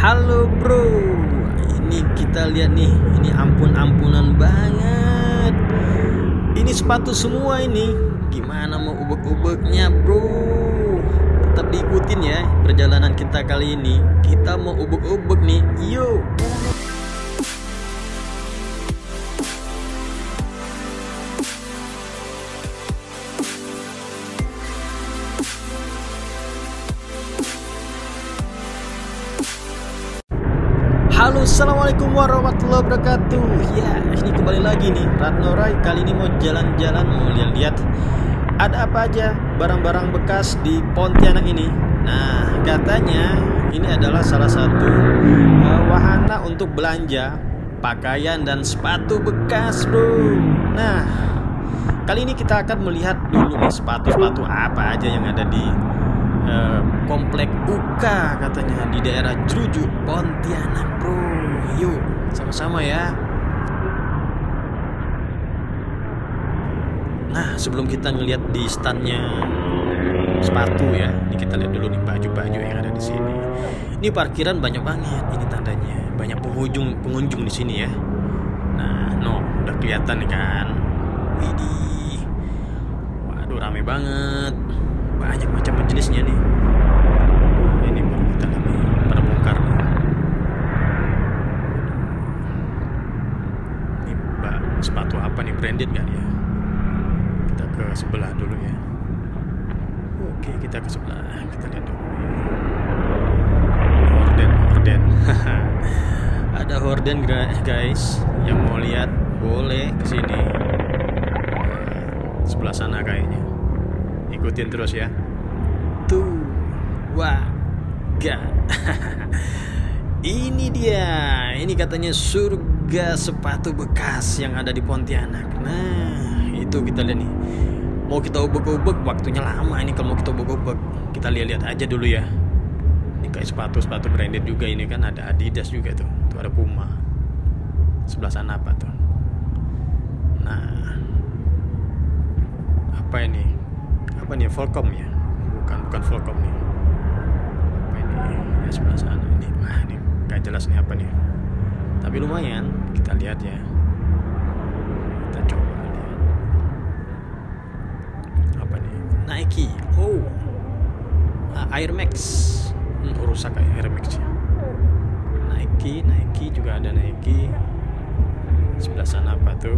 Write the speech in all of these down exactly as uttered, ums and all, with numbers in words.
Halo bro, ini kita lihat nih, ini ampun-ampunan banget. Ini sepatu semua ini, gimana mau ubek-ubeknya bro? Tetap diikutin ya perjalanan kita kali ini. Kita mau ubek-ubek nih, yuk. Halo, assalamualaikum warahmatullahi wabarakatuh. Ya, ini kembali lagi nih Ratno Rai. Kali ini mau jalan-jalan, mau lihat-lihat ada apa aja barang-barang bekas di Pontianak ini. Nah, katanya ini adalah salah satu uh, wahana untuk belanja pakaian dan sepatu bekas, bro. Nah, kali ini kita akan melihat dulu nih sepatu-sepatu apa aja yang ada di Uh, komplek U K, katanya di daerah Juruju, Pontianak bro. Yuk sama-sama ya. Nah, sebelum kita ngeliat di standnya sepatu ya, ini kita lihat dulu nih baju-baju yang ada di sini. Ini parkiran banyak banget, ini tandanya banyak pengunjung pengunjung di sini ya. Nah, no, udah kelihatan nih kan. Widih, waduh rame banget. Banyak macam jenisnya nih. Ini baru kita lihat nih, pada bongkar nih. Ini mbak, sepatu apa nih, branded gak ya? Kita ke sebelah dulu ya. Oke, kita ke sebelah, kita lihat dulu. Horden, horden. Ada horden guys, yang mau lihat boleh kesini. Sebelah sana kayaknya. Ikutin terus ya. Tuh, wah, gak. Ini dia, ini katanya surga sepatu bekas yang ada di Pontianak. Nah, itu kita lihat nih. Mau kita ubek-ubek, waktunya lama ini kalau mau kita ubek-ubek. Kita lihat-lihat aja dulu ya. Ini kayak sepatu-sepatu branded juga ini kan, ada Adidas juga tuh. Tuh ada Puma. Sebelah sana apa tuh? Nah, apa ini? Apa nih, Volcom ya? Bukan, bukan Volcom nih. Apa ini? Ya sebelah sana ini. Wah, ini gak jelas nih apa nih. Tapi lumayan, kita lihat ya. Kita coba lihat. Apa nih? Nike. Oh, Air Max. Hmm, rusak kayak Air Max ya. Nike, Nike juga ada Nike. Sebelah sana apa tuh?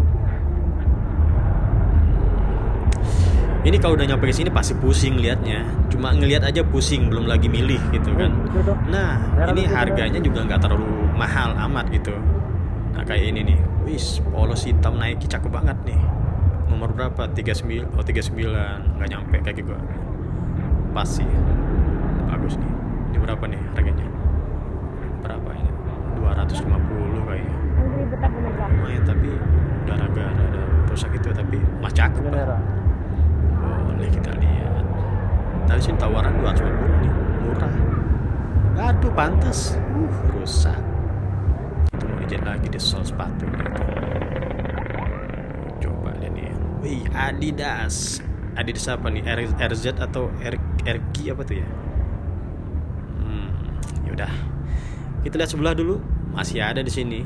Ini kalau udah nyampe ke sini pasti pusing liatnya. Cuma ngelihat aja pusing, belum lagi milih gitu kan. Nah, ini harganya juga nggak terlalu mahal amat gitu. Nah, kayak ini nih. Wis, polos hitam Nike cakep banget nih. Nomor berapa? tiga puluh sembilan. Oh, tiga puluh sembilan. Nggak nyampe kayak gitu. Pas sih. Bagus nih. Ini berapa nih harganya? Berapa ini? dua ratus lima puluh kayaknya. Lumayan, tapi udah agak ada rusak gitu, tapi masih cakep lah. Boleh kita lihat. Tadi sini tawaran dua ratus lima puluh nih, murah. Aduh, pantas. Uh, rusak. Itu mau dijahit lagi di sol sepatu gitu. Coba lihat nih. Wih, Adidas. Adidas apa nih? R Z atau R G apa tuh ya? Hmm, yaudah. Kita lihat sebelah dulu. Masih ada di sini.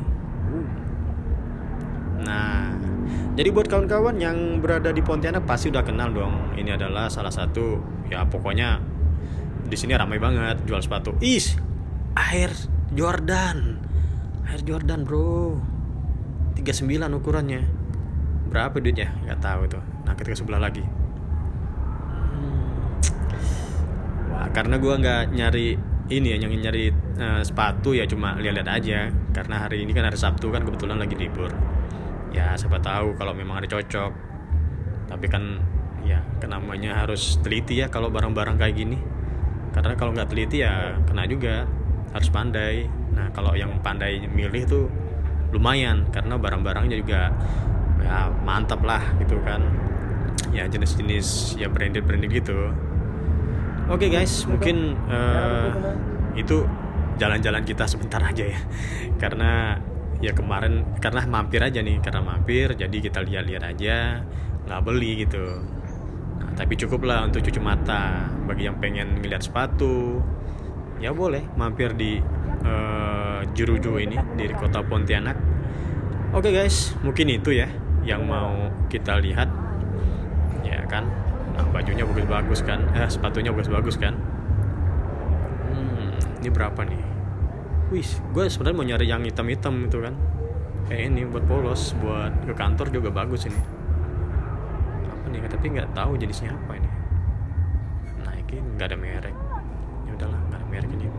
Nah, jadi buat kawan-kawan yang berada di Pontianak pasti udah kenal dong. Ini adalah salah satu, ya pokoknya di sini ramai banget jual sepatu. Is, Air Jordan, Air Jordan bro, tiga puluh sembilan ukurannya. Berapa duitnya? Gak tahu tuh. Nah, kita ke sebelah lagi. Hmm. Wah, karena gua nggak nyari ini ya, yang nyari uh, sepatu ya cuma lihat-lihat aja. Karena hari ini kan hari Sabtu kan, kebetulan lagi libur. Ya siapa tahu kalau memang ada cocok. Tapi kan ya kenamanya harus teliti ya kalau barang-barang kayak gini. Karena kalau nggak teliti ya kena juga, harus pandai. Nah, kalau yang pandai milih tuh lumayan, karena barang-barangnya juga ya mantap lah gitu kan. Ya jenis-jenis ya branded-branded gitu. Oke guys, mungkin uh, itu jalan-jalan kita sebentar aja ya. Karena ya kemarin karena mampir aja nih, karena mampir jadi kita lihat-lihat aja, nggak beli gitu. Nah, tapi cukup lah untuk cuci mata. Bagi yang pengen ngeliat sepatu, ya boleh mampir di uh, Jerujo ini di kota Pontianak. Oke guys, mungkin itu ya yang mau kita lihat, ya kan. Nah, bajunya bagus-bagus kan, eh sepatunya bagus-bagus kan. Hmm, ini berapa nih? Wih, gue sebenarnya mau nyari yang hitam-hitam itu kan. Kayak ini buat polos, buat ke kantor juga bagus ini. Apa nih? Tapi nggak tahu jenisnya apa ini. Nah, ini nggak ada merek. Ya udahlah, nggak ada merek ini.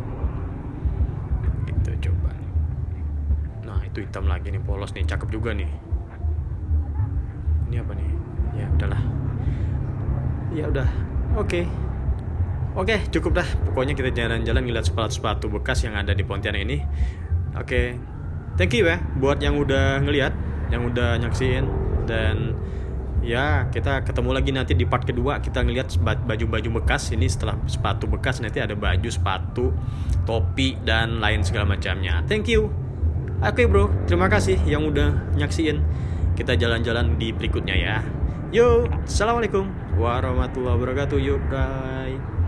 Gitu coba. Nah, itu hitam lagi nih, polos nih, cakep juga nih. Ini apa nih? Ya udahlah. Ya udah. Oke. Okay. Oke, okay, cukup dah. Pokoknya kita jalan-jalan ngeliat sepatu-sepatu bekas yang ada di Pontianak ini. Oke. Okay. Thank you ya buat yang udah ngeliat, yang udah nyaksiin, dan ya kita ketemu lagi nanti di part kedua. Kita ngeliat baju-baju bekas ini. Setelah sepatu bekas nanti ada baju, sepatu, topi, dan lain segala macamnya. Thank you. Oke okay, bro, terima kasih yang udah nyaksiin. Kita jalan-jalan di berikutnya ya. Yo, assalamualaikum warahmatullahi wabarakatuh. Yuk, bye.